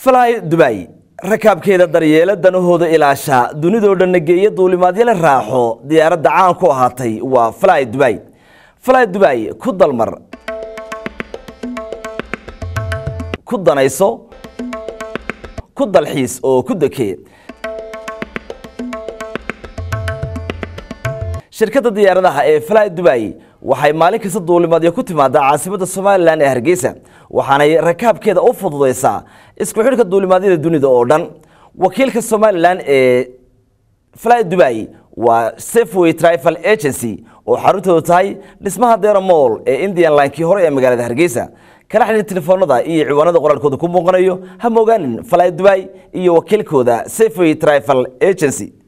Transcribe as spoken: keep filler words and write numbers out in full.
Fly Dubai rakaab keeda daryeela danahooda ilaasha dunidoo dhan nageeyo duulimaadyada raaxo diyaaradda caan ku ahaatay waa Fly Dubai Fly Dubai ku dalmar ku danayso ku dalxiis oo ku dakee shirkadda diyaaradaha ee Fly Dubai waxay maalin kasta duulimaadyo ku timaada caasimadda Soomaaliland ee Hargeysa waxaana rakaabkeeda u fududeysaa isku xidhka duulimaadyada dunida oo dhan wakiilka Soomaaliland ee Fly Dubai waa Safeway Travel Agency oo xaruntoodu tahay dhismaha Deera Mall ee Indian Line-kii hore ee magaalada Hargeysa kala xiriir telefoonada iyo ciwaanada qoraalkooda ku muuqanayo ha mooganin Fly Dubai iyo wakiilkooda Safeway Travel Agency.